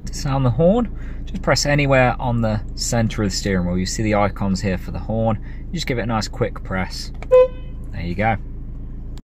To sound the horn, just press anywhere on the center of the steering wheel. You see the icons here for the horn. You just give it a nice quick press. There you go.